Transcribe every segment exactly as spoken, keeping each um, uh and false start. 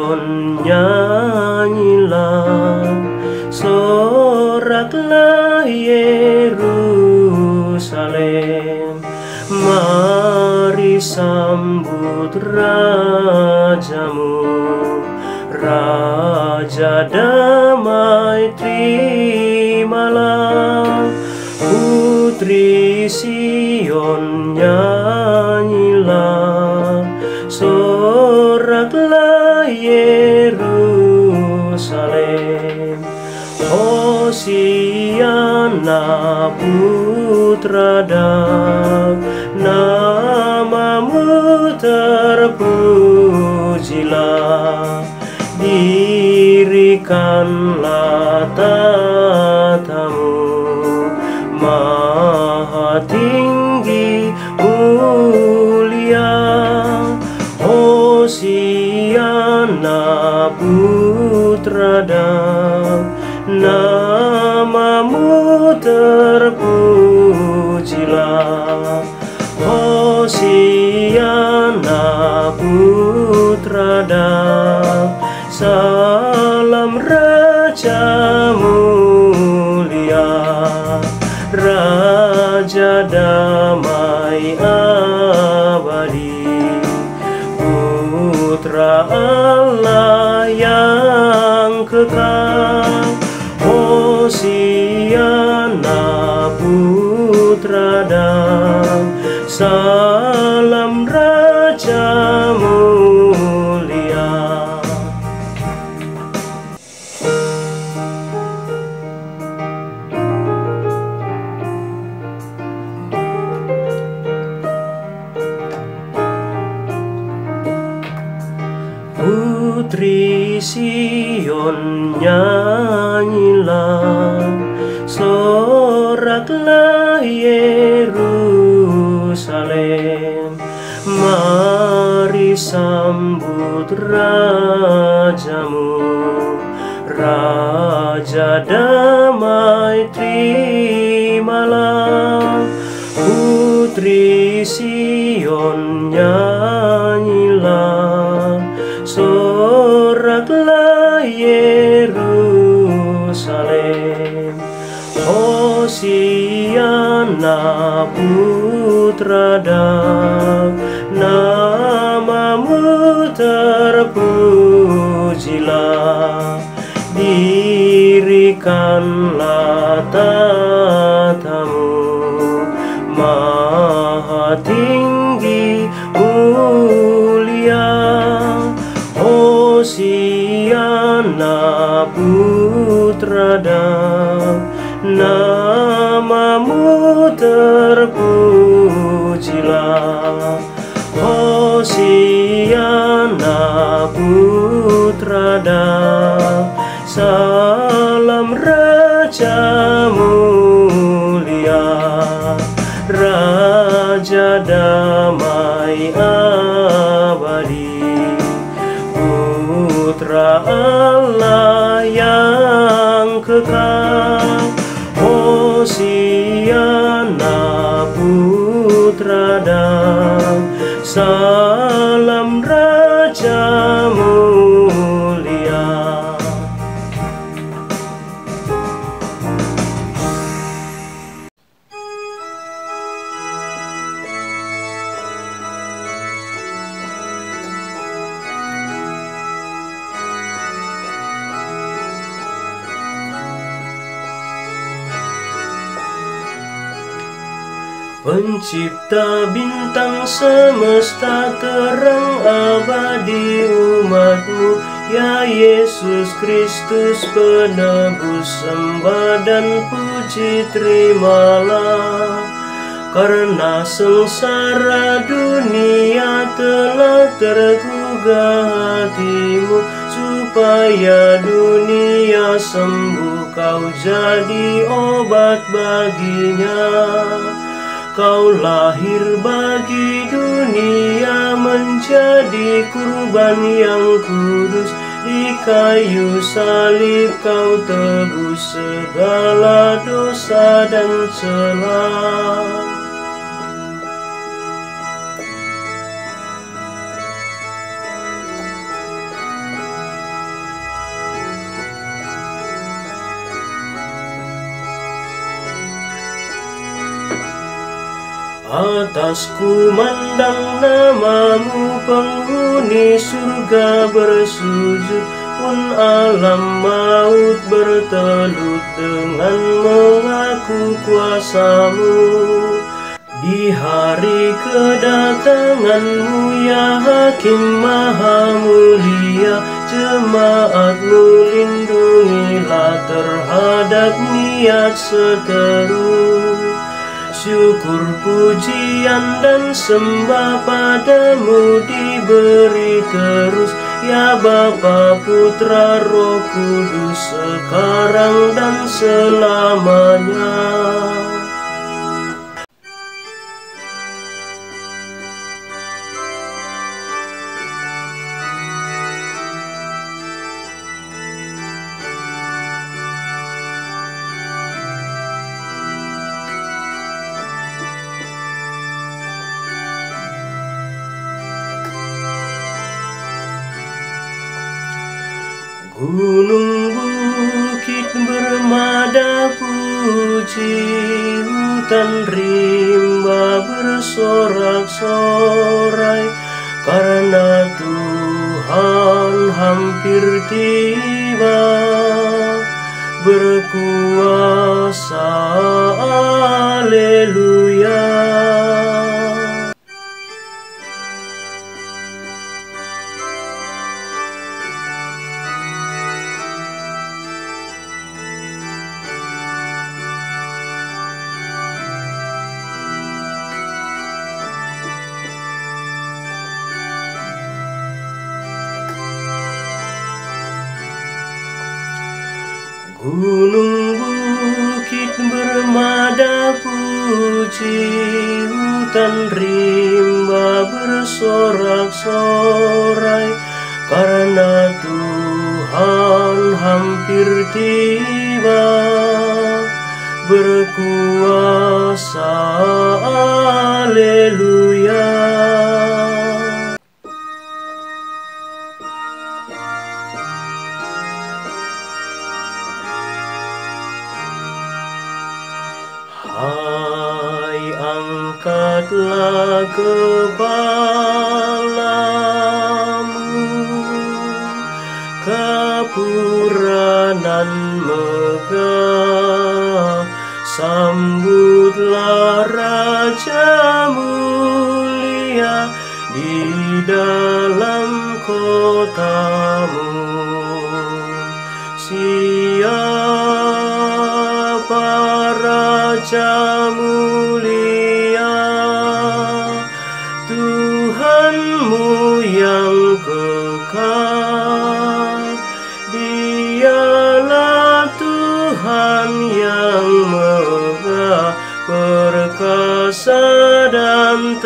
Sion, nyanyilah, soraklah Yerusalem. Mari sambut rajamu, Raja damai, terimalah. Putri Sion, nyanyilah, soraklah Yerusalem. Hosiana putra Daud, namamu terpujilah. Dirikanlah tatamu, maha tinggi mulia. Hosiana putra Daud, namamu terpujilah. Hosiana putra Daud, salam Raja mulia. Raja damai abadi, Putra Allah yang kekal. Hosiana putra Daud, salam Raja mulia. Putri Sion, nyanyilah, soraklah Yerusalem. Mari sambut rajamu, Raja damai, terimalah. Putri Sion, nyanyilah, soraklah Yerusalem. Hosiana putra Daud, namamu terpujilah. Dirikanlah tatamu, maha tinggi mulia. Hosiana putra Daud, namamu terpujilah. Hosiana putra Daud, salam Raja mulia. Raja damai abadi, Putra Allah yang kekal. Hosiana putra Daud, salam Raja mulia. Pencipta bintang semesta, terang abadi umatmu, ya Yesus Kristus penebus, sembah dan puji terimalah. Karena sengsara dunia telah tergugah hatimu, supaya dunia sembuh, kau jadi obat baginya. Kau lahir bagi dunia, menjadi kurban yang kudus. Di kayu salib kau tebus segala dosa dan celah. Atas kumandang namamu penghuni surga bersujud, pun alam maut bertelut dengan mengaku kuasamu. Di hari kedatanganmu ya Hakim Maha Mulia, jemaatmu lindungilah terhadap niat seteru. Syukur, pujian, dan sembah padamu diberi terus, ya Bapa, Putra, Roh Kudus, sekarang dan selamanya. Gunung bukit bermada puji, hutan rimba bersorak-sorai, karena Tuhan hampir tiba, berkuasa, haleluya. Gunung bukit bermada puji, hutan rimba bersorak-sorai, karena Tuhan hampir tiba, berkuasa, haleluya. Hai, angkatlah kepalamu, kapuranan megah, sambutlah Raja mulia di dalam kotamu. Siapa Raja mulia? Tuhanmu yang kekal. Dialah Tuhan yang megah, perkasa dan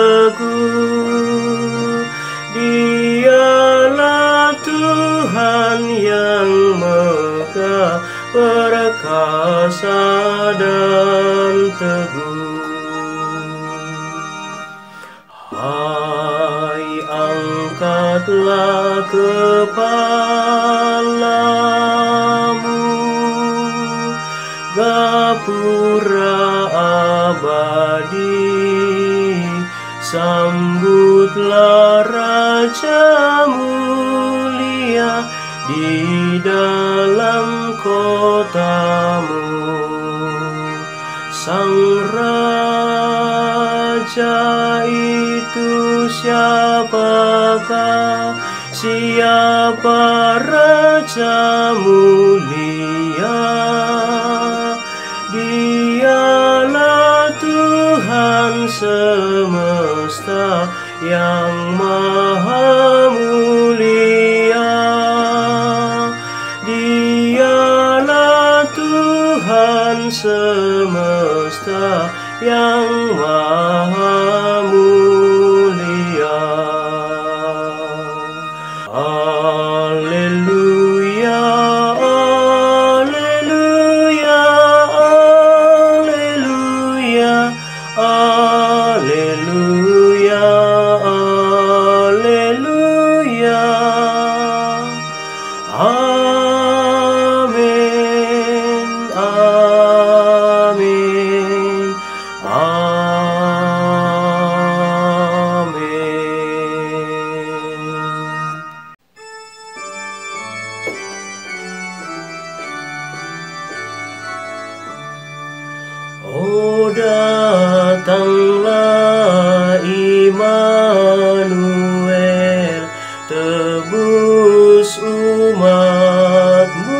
teguh. Dialah Tuhan yang megah, perkasa dan teguh. Hai, angkatlah kepalamu, gapura abadi, sambutlah Raja mulia di dalam kotamu. Sang Raja itu siapakah? Siapa Raja mulia? Dialah Tuhan semesta yang maha mulia. Dialah Tuhan semesta yang maha mulia. Haleluya, datanglah Immanuel, tebus umatmu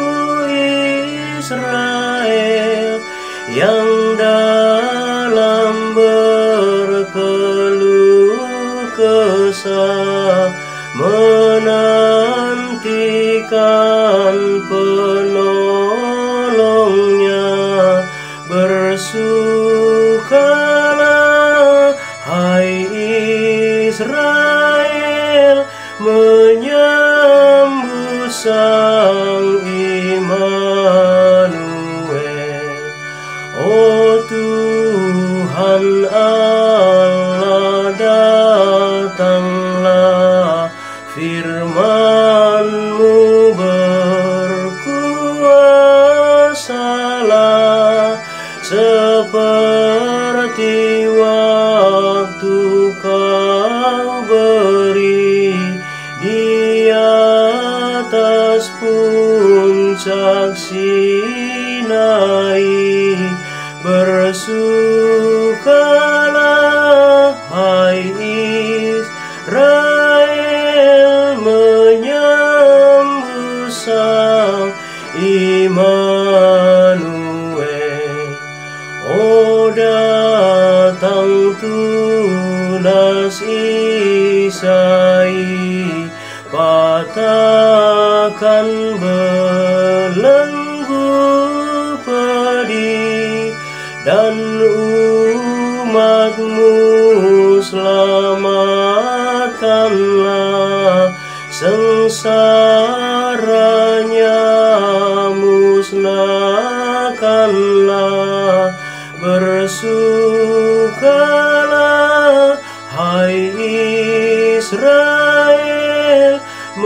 Israel, yang dalam berkeluh kesah menantikan penolongnya. Bersukalah hai Israel, menyambut Sang Immanuel. Oh Tuhan Allah, datanglah, firman-Mu berkuasalah, seperti waktu Kau beri di atas puncak Sinai. Bersukalah hai Israel, menyambut Sang Immanuel. Oh datang tunas Isai, patahkan belenggu pedih, dan umat-Mu selamatkanlah, sengsaranya musnahkanlah. Bersukalah hai Israel,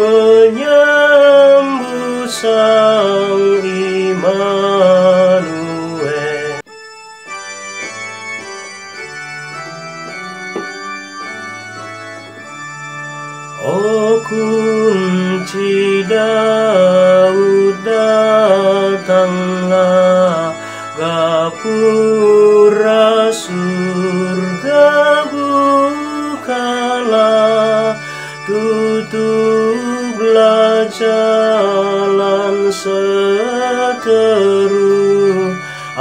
menyambut Sang Immanuel. Oh kunci Daud, datanglah, gapura surga bukalah, tutuplah jalan seteru,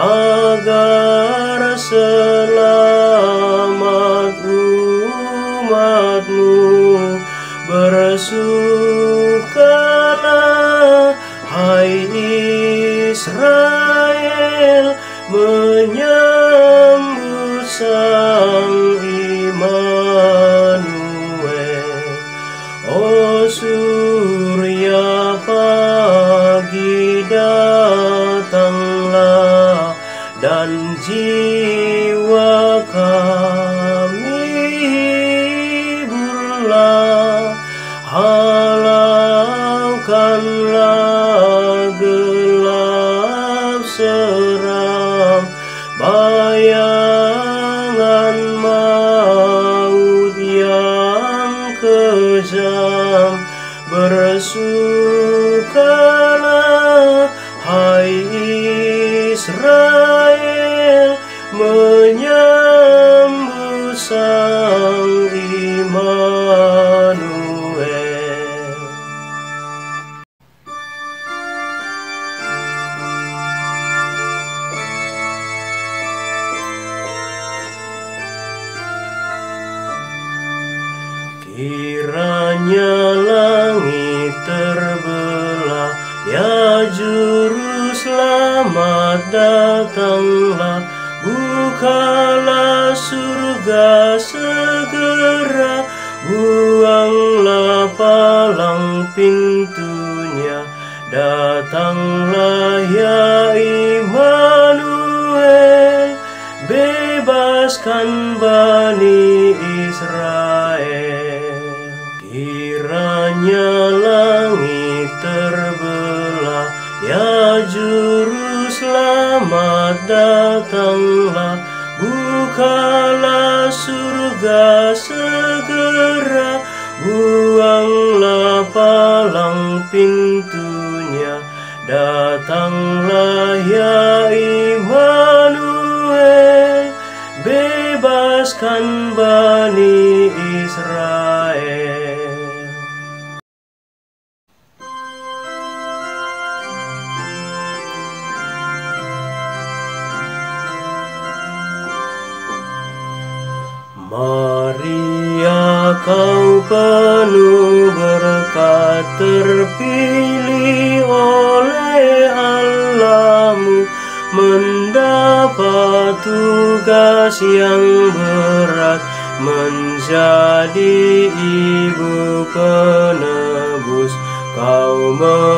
agar selamat umat-Mu. Bersukalah hai Israel, menyambut Sang Immanuel. Oh surya pagi, datanglah, dan jiwa kami hiburlah. Halaukanlah gelap seram, bayangan maut yang kejam. Bersukalah hai Israel, menyambut Sang Immanuel. Kiranya langit terbelah, ya Juru Selamat datanglah, bukalah surga segera, buanglah palang pintunya, datanglah ya Immanuel, bebaskan Bani Israel. Kiranya langit terbelah, ya Juru Selamat datanglah, bukalah surga segera, buanglah palang pintunya, datanglah ya Immanuel, bebas bebaskan Bani Israel. Maria, kau penuh berkat, terpilih oleh Allahmu, mendapat tugas yang berat, menjadi ibu penebus. Kau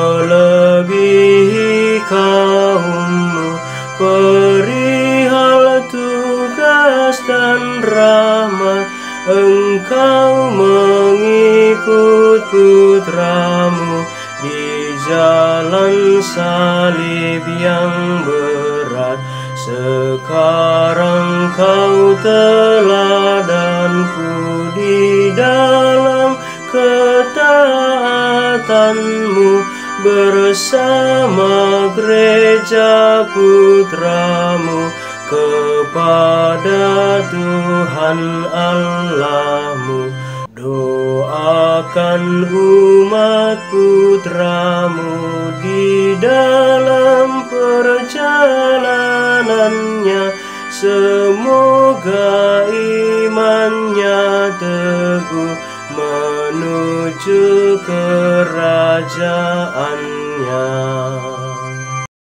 melebihi kaummu, perihal tugas dan rahmat. Engkau mengikut putramu di jalan salib yang berat. Sekarang kau teladanku di dalam ketaatanmu, bersama gereja putramu kepada Tuhan Allahmu. Doakan umat putramu di dalam perjalanannya, semoga imannya teguh menuju kerajaannya.